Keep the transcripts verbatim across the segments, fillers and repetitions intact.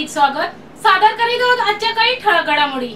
हार्दिक स्वागत। सादर करीत आहोत आजच्या काही ठळक घडामोडी।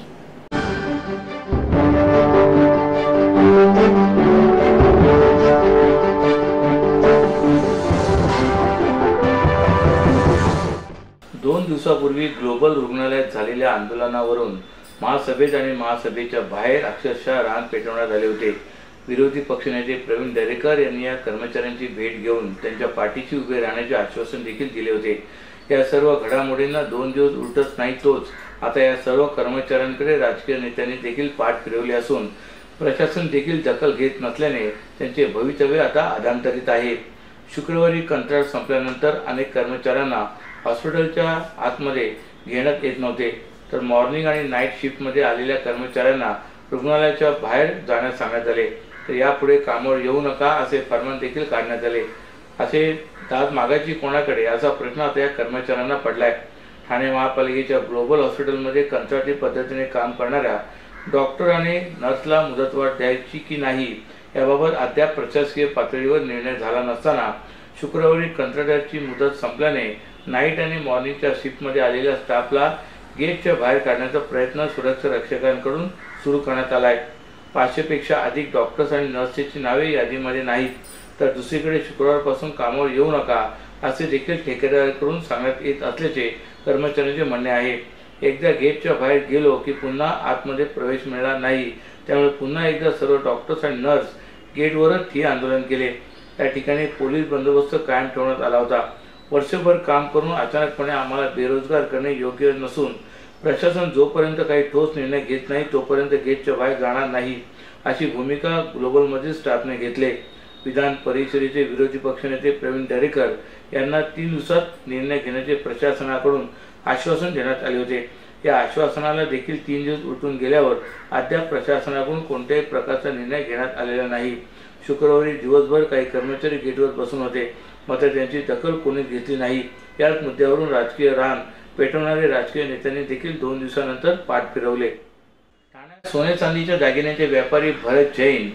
दोन दिवसापूर्वी ग्लोबल रुग्णालयात झालेल्या आंदोलनावरून महासभेत आणि महासभेच्या बाहेर अक्षरशः रान पेटवण्यात आले होते। विरोधी पक्षनेते प्रवीण दरेकर यांनी या कर्मचाऱ्यांची भेट घेऊन त्यांच्या पाठीशी उभे राहण्याचे आश्वासन देखील दिले होते। या सर्व घडामोडींना दोन दिवस उलटच नाही तोच आता या सर्व कर्मचाऱ्यांकडे राजकीय नेत्यांनी देखील पाठ फिरवली असून प्रशासन देखील दखल घेत नसल्याने त्यांचे भवितव्य आता अधांतरित आहे। शुक्रवारी कंत्राट संपल्यानंतर अनेक कर्मचाऱ्यांना हॉस्पिटलच्या आतमध्ये घेण्यात येत नव्हते, तर मॉर्निंग आणि नाईट शिफ्टमध्ये आलेल्या कर्मचाऱ्यांना रुग्णालयाच्या बाहेर जाण्यास सांगण्यात आले। तर यापुढे कामावर येऊ नका असे फर्मान देखील काढण्यात आले। असे दाद मागायची कोणाकडे असा प्रश्न आता या कर्मचाऱ्यांना पडलाय। ठाणे महापालिकेच्या ग्लोबल हॉस्पिटलमध्ये कंत्राटी पद्धतीने काम करणाऱ्या डॉक्टर आणि नर्सला मुदतवाढ द्यायची की नाही याबाबत अद्याप प्रशासकीय पातळीवर निर्णय झाला नसताना शुक्रवारी कंत्राटाची मुदत संपल्याने नाईट आणि मॉर्निंगच्या शिफ्टमध्ये आलेल्या स्टाफला गेटच्या बाहेर काढण्याचा प्रयत्न सुरक्षा रक्षकांकडून सुरू करण्यात आला आहे। पाचशे पेक्षा अधिक डॉक्टर्स आणि नर्सेसची नावे यादीमध्ये नाहीत, तर दुसरीकडे शुक्रवारपासून कामावर येऊ नका असे देखील ठेकेदाराकडून सांगण्यात येत असल्याचे कर्मचाऱ्यांचे म्हणणे आहे। एकदा गेटच्या बाहेर गेलो की पुन्हा आतमध्ये प्रवेश मिळणार नाही, त्यामुळे पुन्हा एकदा सर्व डॉक्टर्स आणि नर्स गेटवरच ठिय्या आंदोलन केले। त्या ठिकाणी पोलीस बंदोबस्त कायम ठेवण्यात आला होता। वर्षभर काम करून अचानकपणे आम्हाला बेरोजगार करणे योग्य नसून प्रशासन जोपर्यंत काही ठोस निर्णय घेत नाही तोपर्यंत गेटच्या बाहेर जाणार नाही अशी भूमिका ग्लोबलमधील स्टाफने घेतली। विधान परिषदेचे विरोधी पक्षनेते प्रवीण दरेकर यांना तीन दिवसात निर्णय घेण्याचे प्रशासनाकडून आश्वासन देण्यात आले होते। या आश्वासनाला देखील तीन दिवस उलटून गेल्यावर अद्याप प्रशासनाकडून कोणत्याही प्रकारचा निर्णय घेण्यात आलेला नाही। शुक्रवारी दिवसभर काही कर्मचारी गेटवर बसून होते, मात्र त्यांची दखल कोणीच घेतली नाही। याच मुद्द्यावरून राजकीय रान पेटवणारे राजकीय नेत्यांनी देखील दोन दिवसानंतर पाठ फिरवले। ठाण्यात सोने चांदीच्या दागिन्यांचे व्यापारी भरत जैन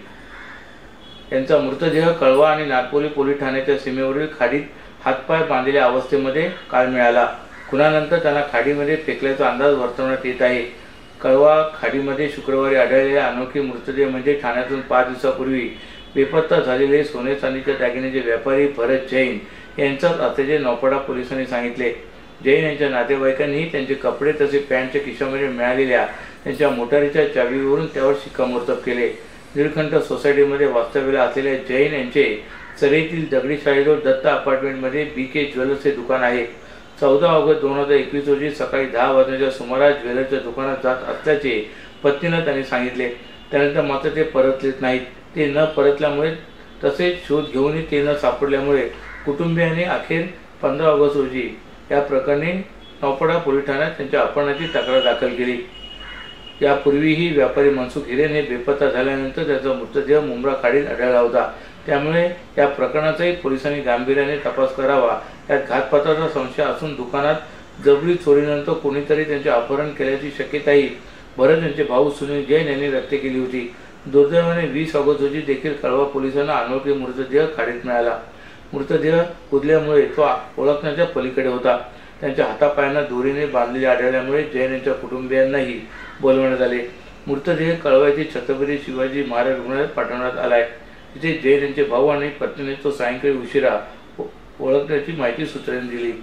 यांचा मृतदेह कळवा आणि नागपोली पोलीस ठाण्याच्या सीमेवरील खाडीत हातपाय बांधलेल्या अवस्थेमध्ये काल मिळाला। खुनानंतर त्यांना खाडीमध्ये फेकल्याचा अंदाज वर्तवण्यात येत आहे। कळवा खाडीमध्ये शुक्रवारी आढळलेला अनोखी मृतदेह म्हणजे ठाण्यातून पाच दिवसापूर्वी बेपत्ता झालेले सोने चांदीच्या दागिन्याचे व्यापारी भरत जैन यांचाच असल्याचे नौपाडा पोलिसांनी सांगितले। जैन यांच्या नातेवाईकांनी त्यांचे कपडे तसेच पॅन्टच्या खिशामध्ये मिळालेल्या त्यांच्या मोटारीच्या चावीवरून त्यावर शिक्कामोर्तब केले। निळकंठ सोसायटीमध्ये वास्तव्याला असलेल्या जैन यांचे चरेतील दगडी शाळेजवळ दत्त अपार्टमेंटमध्ये बी के ज्वेलर्सचे दुकान आहे। चौदा ऑगस्ट दोन हजार एकवीस रोजी सकाळी दहा वाजण्याच्या सुमारास ज्वेलर्सच्या दुकानात जात असल्याचे पत्नीनं त्यांनी सांगितले। त्यानंतर मात्र ते परतलेच नाहीत। ते न परतल्यामुळे तसेच शोध घेऊनही ते न सापडल्यामुळे कुटुंबियांनी अखेर पंधरा ऑगस्ट रोजी या प्रकरणी नौपाडा पोलीस ठाण्यात त्यांच्या अपहरणाची तक्रार दाखल केली। यापूर्वीही व्यापारी मनसुख हिरेन हे बेपत्ता झाल्यानंतर त्याचा मृतदेह मुंब्रा खाडीत आढळला होता, त्यामुळे या प्रकरणाचाही पोलिसांनी गांभीर्याने तपास करावा। यात घातपाताचा संशय असून दुकानात जबरी चोरीनंतर कोणीतरी त्यांचे अपहरण केल्याची शक्यताही भरत यांचे भाऊ सुनील जैन यांनी व्यक्त केली होती। दुर्दैवाने वीस ऑगस्ट रोजी देखील कळवा पोलिसांना अनोखी मृतदेह खाडीत मिळाला। मृतदेह कुदल्यामुळे तो ओळखण्याच्या पलीकडे होता। त्यांच्या हातापायांना दोरीने बांधलेले आढळल्यामुळे जैन यांच्या कुटुंबियांनाही बोलवण्यात आले। मृतदेह कळवा येथे छत्रपती शिवाजी महाराज रुग्णालयात पाठवण्यात आलाय। तिथे जैन यांचे भाऊ आणि पत्नीने तो सायंकाळी उशिरा ओळखण्याची माहिती सूत्रांनी दिली।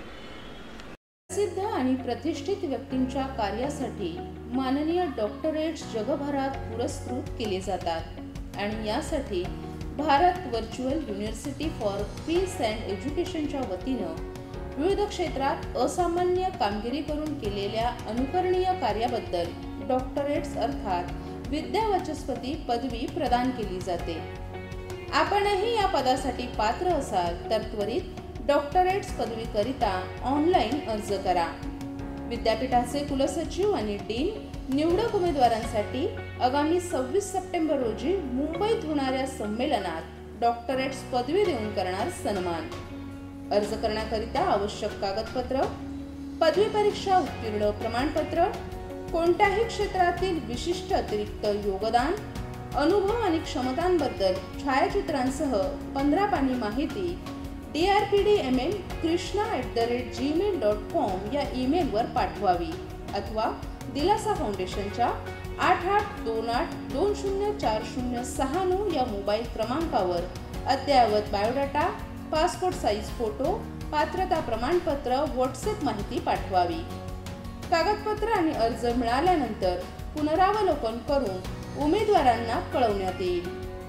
प्रसिद्ध आणि प्रतिष्ठित व्यक्तींच्या कार्यासाठी माननीय डॉक्टरेट्स जगभरात पुरस्कृत केले जातात आणि यासाठी Bharat virtual university for peace and एज्युकेशनच्या वतीनं विविध क्षेत्रात असामान्य कामगिरी करून केलेल्या अनुकरणीय कार्याबद्दल डॉक्टरेट्स अर्थात विद्यावाचस्पती पदवी प्रदान केली जाते। आपणही या पदासाठी पात्र असाल तर त्वरित डॉक्टरेट्स पदवीकरिता ऑनलाईन अर्ज करा। विद्यापीठाचे कुलसचिव आणि डीन निवडक उमेदवारांसाठी आगामी सव्वीस सप्टेंबर रोजी मुंबईत होणाऱ्या संमेलनात डॉक्टरेट्स पदवी देऊन करणार सन्मान। अर्ज करण्याकरिता आवश्यक कागदपत्र, पदवी परीक्षा उत्तीर्ण प्रमाणपत्र, कोणत्याही क्षेत्रातील विशिष्ट अतिरिक्त योगदान, अनुभव आणि क्षमतांबद्दल छायाचित्रांसह पंधरा पानी माहिती D R P D M M Krishna at the rate gmail dot com या ईमेलवर पाठवावी अथवा दिलासा फाउंडेशनच्या आठ आठ दोन आठ दोन शून्य चार शून्य सहा नऊ या मोबाईल क्रमांकावर अद्ययावत बायोडाटा, पासपोर्ट साईज फोटो, पात्रता प्रमाणपत्र, व्हॉट्सअप माहिती पाठवावी। कागदपत्र आणि अर्ज मिळाल्यानंतर पुनरावलोकन करून उमेदवारांना कळवण्यात येईल।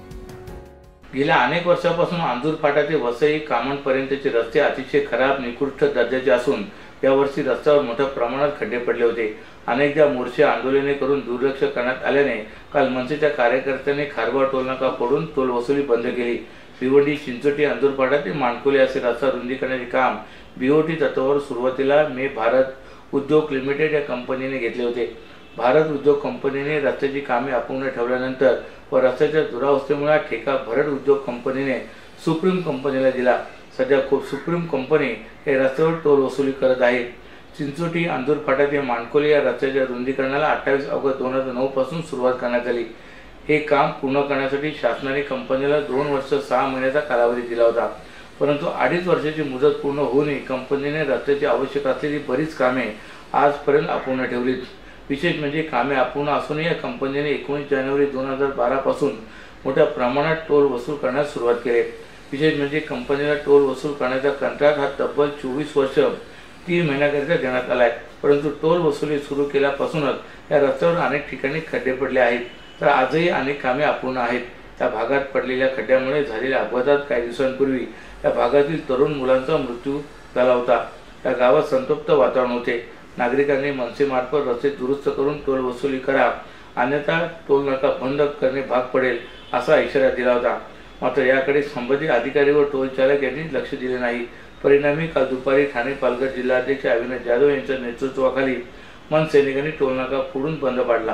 गेल्या अनेक वर्षापासून अंजूर फाटा ते वसई कामणपर्यंतचे रस्ते अतिशय खराब निकृष्ट दर्जाचे असून यावर्षी रस्त्यावर मोठ्या प्रमाणात खड्डे पडले होते। अनेकदा मोर्चे आंदोलने करून दुर्लक्ष करण्यात आल्याने काल मनसेच्या कार्यकर्त्यांनी खारबार टोलनाका फोडून टोल वसुली बंद केली। भिवंडी, चिंचोटी, अंजूर फाटा ते माणकोली असे रस्ता रुंदीकरणाचे काम बीओटी तत्वावर सुरुवातीला मे भारत उद्योग लिमिटेड या कंपनीने घेतले होते। भारत उद्योग कंपनीने रस्त्याची कामे अपूर्ण ठेवल्यानंतर व रस्त्याच्या दुरावस्थेमुळे ठेका भरत उद्योग कंपनीने सुप्रीम कंपनीला दिला। सध्या सुप्रीम कंपनी हे रस्त्यावर टोल वसुली करत आहे। चिंचोटी, अंजूर फाटा ते माणकोली या रस्त्याच्या रुंदीकरणाला अठ्ठावीस ऑगस्ट दोन हजार नऊ पासून सुरुवात करण्यात आली। हे काम पूर्ण करण्यासाठी शासनाने कंपनीला दोन वर्ष सहा महिन्याचा कालावधी दिला होता, परंतु अडीच वर्षाची मुदत पूर्ण होऊनही कंपनीने रस्त्याची आवश्यक असलेली बरीच कामे आजपर्यंत अपूर्ण ठेवली। विशेष म्हणजे कामे अपूर्ण असूनही या कंपनीने एकोणीस जानेवारी दोन हजार बारा पासून मोठ्या प्रमाणात टोल वसूल करण्यास सुरुवात केली। विशेष म्हणजे कंपनीला टोल वसूल करण्याचा कंत्राट हा तब्बल चोवीस वर्ष तीन महिन्याकरिता देण्यात आला आहे, परंतु टोल वसुली सुरू केल्यापासूनच या रस्त्यावर अनेक ठिकाणी खड्डे पडले आहेत, तर आजही अनेक कामे अपूर्ण आहेत। त्या भागात पडलेल्या खड्ड्यामुळे झालेल्या अपघातात काही दिवसांपूर्वी या भागातील तरुण मुलांचा मृत्यू झाला होता। या गावात संतप्त वातावरण होते। नागरिकांनी मनसेमार्फत रस्ते दुरुस्त करून टोल वसुली करा, अन्यथा टोल नाका बंद करणे भाग पडेल असा इशारा दिला होता। मात्र याकडे संबंधित अधिकारी व टोल चालक यांनी लक्ष दिले नाही। परिणामी काल दुपारी ठाणे पालघर जिल्हाध्यक्ष अविनाश जाधव यांच्या नेतृत्वाखाली मनसैनिकांनी टोल नाका फोडून बंद पाडला।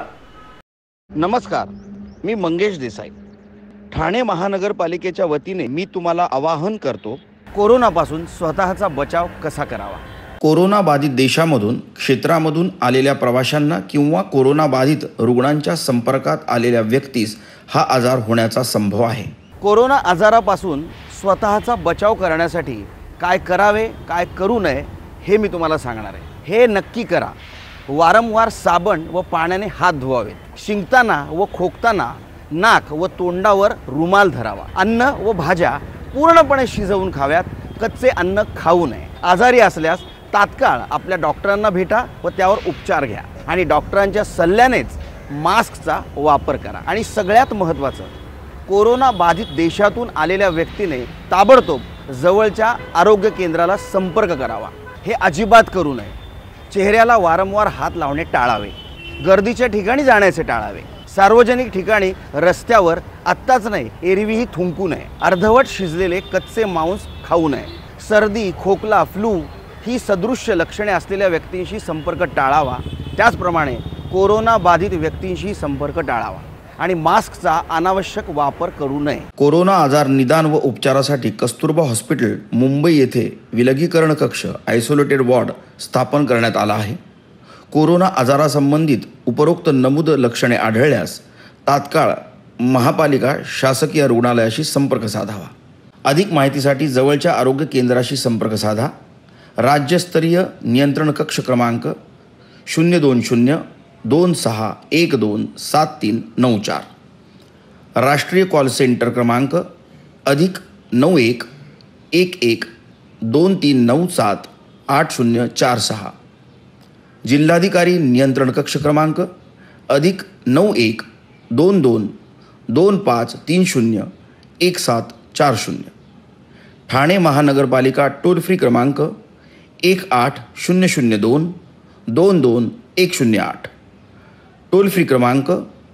नमस्कार, मी मंगेश देसाई। ठाणे महानगरपालिकेच्या वतीने मी तुम्हाला आवाहन करतो, कोरोनापासून स्वतःचा बचाव कसा करावा। कोरोना बाधित देशामधून क्षेत्रामधून आलेल्या प्रवाशांना किंवा कोरोना बाधित रुग्णांच्या संपर्कात आलेल्या व्यक्तीस हा आजार होण्याचा संभव आहे। कोरोना आजारापासून स्वतःचा बचाव करण्यासाठी काय करावे काय करू नये हे मी तुम्हाला सांगणार आहे। हे नक्की करा, वारंवार साबण व पाण्याने हात धुवावेत। शिंकताना व खोकताना नाक व तोंडावर रुमाल धरावा। अन्न व भाज्या पूर्णपणे शिजवून खाव्यात, कच्चे अन्न खाऊ नये। आजारी असल्यास तात्काळ आपल्या डॉक्टरांना भेटा व त्यावर उपचार घ्या आणि डॉक्टरांच्या सल्ल्यानेच मास्कचा वापर करा। आणि सगळ्यात महत्त्वाचं, कोरोना बाधित देशातून आलेल्या व्यक्तीने ताबडतोब जवळच्या आरोग्य केंद्राला संपर्क करावा। हे अजिबात करू नये। चेहऱ्याला वारंवार हात लावणे टाळावे। गर्दीच्या ठिकाणी जाण्याचे टाळावे। सार्वजनिक ठिकाणी रस्त्यावर आत्ताच नाही एरवीही थुंकू नये। अर्धवट शिजलेले कच्चे मांस खाऊ नये। सर्दी, खोकला, फ्लू ही सदृश्य लक्षणे असलेल्या व्यक्तींशी संपर्क टाळावा। त्याचप्रमाणे कोरोना बाधित व्यक्तींशी संपर्क टाळावा आणि मास्कचा अनावश्यक वापर करू नये। कोरोना आजार निदान व उपचारासाठी कस्तुरबा हॉस्पिटल मुंबई येथे विलगीकरण कक्ष आयसोलेटेड वॉर्ड स्थापन करण्यात आला आहे। कोरोना आजारासंबंधित उपरोक्त नमूद लक्षणे आढळल्यास तात्काळ महापालिका शासकीय रुग्णालयाशी संपर्क साधावा। अधिक माहितीसाठी जवळच्या आरोग्य केंद्राशी संपर्क साधा। राज्यस्तरीय नियंत्रण कक्ष क्रमांक शून्य दोन शून्य दोन सहा एक दोन सात तीन नऊ चार। राष्ट्रीय कॉल सेंटर क्रमांक अधिक नऊ एक एक एक दोन तीन नऊ सात आठ शून्य चार सहा। जिल्हाधिकारी नियंत्रण कक्ष क्रमांक अधिक नऊ एक दोन दोन दोन पाच तीन शून्य एक सात चार शून्य। ठाणे महानगरपालिका टोल फ्री क्रमांक एक आठ शून्य शून्य दोन दोन दोन एक शून्य आठ। टोल फ्री क्रमांक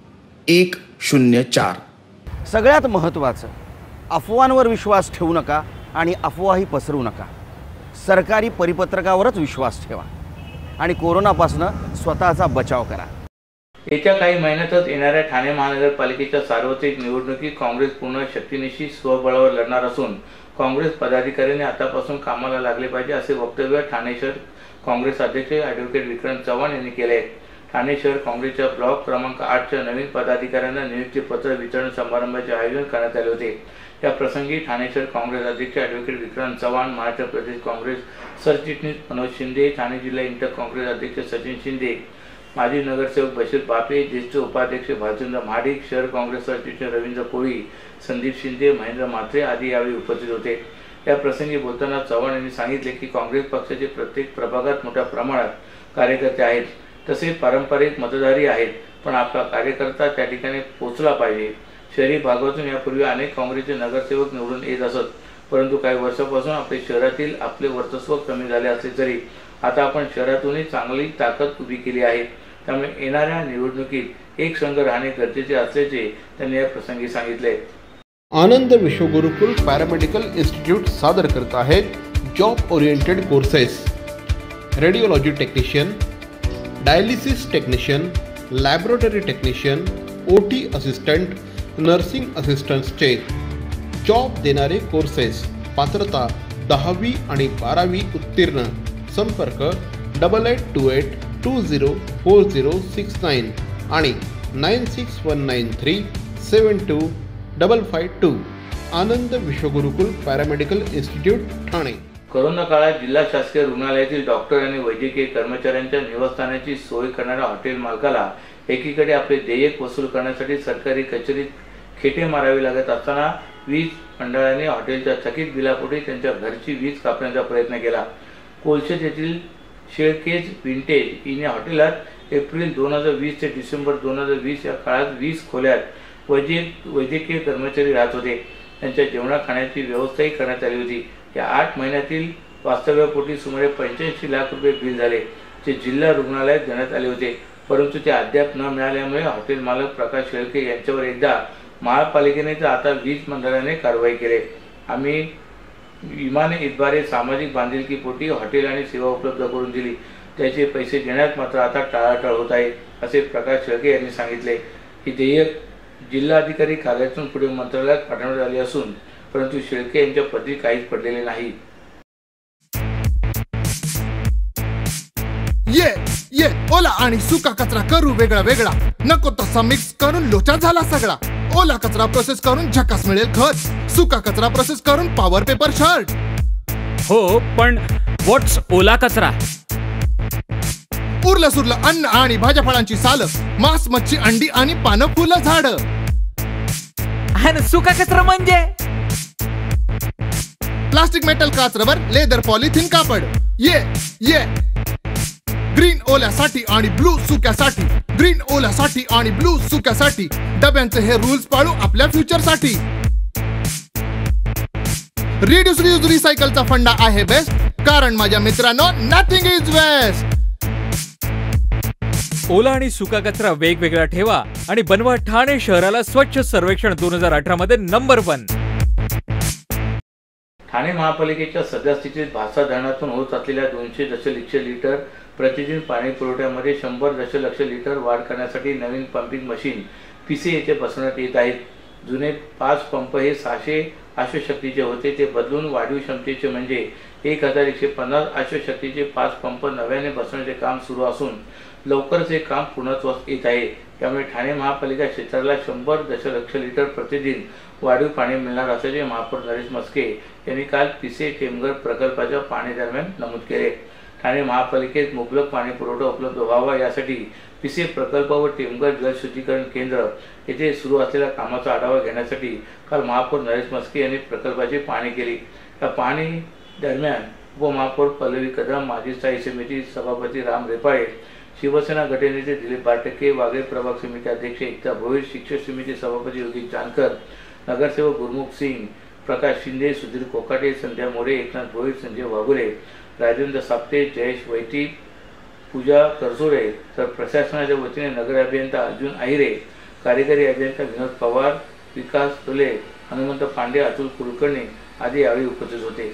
एक शून्य चार। सगळ्यात महत्त्वाचं, अफवांवर विश्वास ठेवू नका आणि अफवाही पसरवू नका। सरकारी परिपत्रकावरच विश्वास ठेवा आणि कोरोनापासून स्वतःचा बचाव करा। येत्या काही महिन्यातच येणाऱ्या ठाणे महानगरपालिकेच्या सार्वत्रिक निवडणुकीत काँग्रेस पूर्ण शक्तीनिशी स्वबळावर लढणार असून काँग्रेस पदाधिकाऱ्यांनी आतापासून कामाला लागले पाहिजे असे वक्तव्य ठाणे शहर काँग्रेस अध्यक्ष ॲडव्होकेट विक्रांत चव्हाण यांनी केले। ठाणे शहर काँग्रेसच्या ब्लॉक क्रमांक आठच्या नवीन पदाधिकाऱ्यांना नियुक्ती पत्र वितरण समारंभाचे आयोजन करण्यात आले होते। या प्रसंगी ठाणे शहर काँग्रेस अध्यक्ष ॲडव्होकेट विक्रांत चव्हाण, महाराष्ट्र प्रदेश काँग्रेस सरचिटणीस मनोज शिंदे, ठाणे जिल्हा इंटर काँग्रेस अध्यक्ष सचिन शिंदे, माजी नगरसेवक बशीर बापे, ज्येष्ठ उपाध्यक्ष भालचंद्र महाडिक, शहर काँग्रेस सरचिटणीस रवींद्र कोळी, संदीप शिंदे, महेंद्र म्हात्रे आदी यावेळी उपस्थित होते। या प्रसंगी बोलताना चव्हाण यांनी सांगितले की काँग्रेस पक्षाचे प्रत्येक प्रभागात मोठ्या प्रमाणात कार्यकर्ते आहेत, तसेच पारंपरिक मतदारही आहेत, पण आपला कार्यकर्ता त्या ठिकाणी पोहोचला पाहिजे। शहरी भागातून यापूर्वी अनेक काँग्रेसचे नगरसेवक निवडून येत असत, परंतु काही वर्षापासून आपले शहरातील आपले वर्चस्व कमी झाले असले तरी आता आपण शहरातूनही चांगली ताकद उभी केली आहे, त्यामुळे येणाऱ्या निवडणुकीत एक संघ राहणे गरजेचे असल्याचे त्यांनी या प्रसंगी सांगितले। आनंद विश्वगुरुकुल पॅरामेडिकल इन्स्टिट्यूट सादर करत आहेत job oriented courses, radiology technician, dialysis technician, laboratory technician, OT assistant, nursing असिस्टंट्सचे जॉब देणारे कोर्सेस। पात्रता दहावी आणि बारावी उत्तीर्ण। संपर्क double eight two eight two zero four zero six nine आणि nine six one nine three seven two double five two. Anand Vishwagurukul paramedical institute Thane. Corona काळात जिल्हा शासकीय रुग्णालयातील डॉक्टर आणि वैद्यकीय कर्मचाऱ्यांच्या निवासस्थानाची सोय करणाऱ्या हॉटेल मालकाला एकीकडे आपले देयक वसूल करण्यासाठी सरकारी कचेरीत खेटे मारावे लागत असताना वीज मंडळाने हॉटेलच्या थकीत बिलापोटी त्यांच्या घरची वीज कापण्याचा प्रयत्न केला। कोलशेत येथील शेळकेज विंटेज हिने हॉटेलात एप्रिल दोन हजार वीस ते डिसेंबर दोन हजार वीस या काळात वीस खोल्यात वैद्यक वैद्यकीय कर्मचारी राहत होते। त्यांच्या जेवणा खाण्याची व्यवस्थाही करण्यात आली होती। या आठ महिन्यातील वास्तव्यापोटी सुमारे पंच्याऐंशी लाख रुपये बिल झाले, जे जिल्हा रुग्णालयात देण्यात आले होते, परंतु ते अद्याप न मिळाल्यामुळे हॉटेल मालक प्रकाश शेळके यांच्यावर एकदा महापालिकेने तर आता वीज मंडळाने कारवाई केली। आम्ही विमाने इतबारे सामाजिक बांधिलकीपोटी हॉटेल आणि सेवा उपलब्ध करून दिली, त्याचे पैसे देण्यात मात्र आता टाळाटाळ होत आहे, असे प्रकाश शेळके यांनी सांगितले। ही देयक जिल्हाधिकारी कार्यालयातून पुढे मंत्रालयात पाठवण्यात आली असून परंतु शेळके यांच्या पदरी काहीच पडलेले नाही। ये ये ओला आणि सुका कचरा करू वेगळा वेगळा, नको तसा मिक्स करून लोचा झाला सगळा। ओला कचरा प्रोसेस करून झकास मिळेल खत, सुका कचरा प्रोसेस करून पॉवर पेपर शर्ट। हो, पण व्हॉट्स ओला कचरा? उरलं सुरलं अन्न आणि भाज्या फळांची साल, मांस मच्छी अंडी आणि पानं फुलं झाड। आणि सुका कचरा म्हणजे प्लास्टिक मेटल काच रबर लेदर पॉलिथिन कापड। ये ये ग्रीन ओल्यासाठी आणि ब्लू सुक्यासाठी, ग्रीन ओल्यासाठी आणि ब्लू सुक्यासाठी डब्यांचे हे रूल्स पाळू आपल्या फ्युचरसाठी। रिड्यूस रियूज रिसायकलचा फंडा आहे बेस्ट, कारण माझ्या मित्रांनो नथिंग इज वेस्ट। ओला आणि सुका कचरा वेगवेगळा ठेवा आणि बनवा ठाणे शहराला स्वच्छ सर्वेक्षण दोन हजार अठरा मध्ये नंबर वन। ठाणे महापालिकेच्या सद्यस्थितीत भासा धरणातून होत असलेल्या दोनशे दशलक्ष लिटर प्रतिदिन पाणी पुरवठ्यामध्ये शंभर दशलक्ष लिटर वाढ करण्यासाठी नवीन पंपिंग मशीन पीसी येथे बसवण्यात येत आहेत। जुने पाच पंप हे सहाशे अश्वशक्तीचे होते, ते बदलून वाढीव क्षमतेचे म्हणजे एक हजार एकशे पन्नास अश्वशक्तीचे पाच पंप नव्याने बसवण्याचे काम सुरू असून लवकरच हे काम पूर्णत्वास येत आहे। त्यामुळे ठाणे महापालिका क्षेत्राला शंभर दशलक्ष लिटर प्रतिदिन वाढीव पाणी मिळणार असल्याचे महापौर नरेश म्हस्के यांनी काल पिसे टेमघर प्रकल्पाच्या पाहणी दरम्यान नमूद केले। ठाणे महापालिकेत मुबलक पाणी पुरवठा उपलब्ध व्हावा यासाठी पिसे प्रकल्प व टेमघर जलशुद्धीकरण केंद्र येथे सुरू असलेल्या कामाचा आढावा घेण्यासाठी काल महापौर नरेश म्हस्के यांनी प्रकल्पाची पाहणी केली। या पाहणी दरम्यान उपमहापौर पल्लवी कदम, माजी स्थायी समिती सभापती राम रेपाळे, शिवसेना गटनेते दिलीप बारटके, वाघे प्रभाग समिती अध्यक्ष एकता भोईर, शिक्षक समिती सभापती योगेश जानकर, नगरसेवक गुरमुख सिंग, प्रकाश शिंदे, सुधीर कोकाटे, संध्या मोरे, एकनाथ भोईर, संजय वाघुले, राजेंद्र साप्ते, जयेश वैती, पूजा करसुरे, तर प्रशासनाच्या वतीने नगर अभियंता अर्जुन आहिरे, कार्यकारी अभियंता विनोद पवार, विकास फुले, हनुमंत पांडे, अतुल कुलकर्णी आदी यावेळी उपस्थित होते।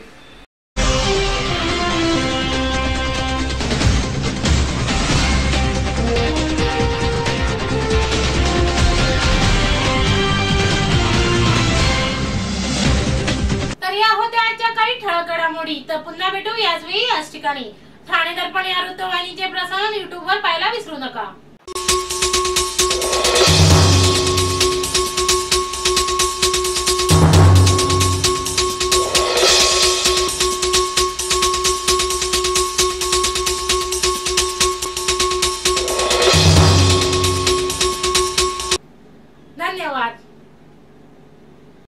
तर या होत्या आजच्या काही ठळक घडामोडी। तर पुन्हा भेटू याच वेळी याच ठिकाणी। ठाणे दर्पण या वृत्तवाहिनीचे प्रसारण युट्यूब वर पाहायला विसरू नका।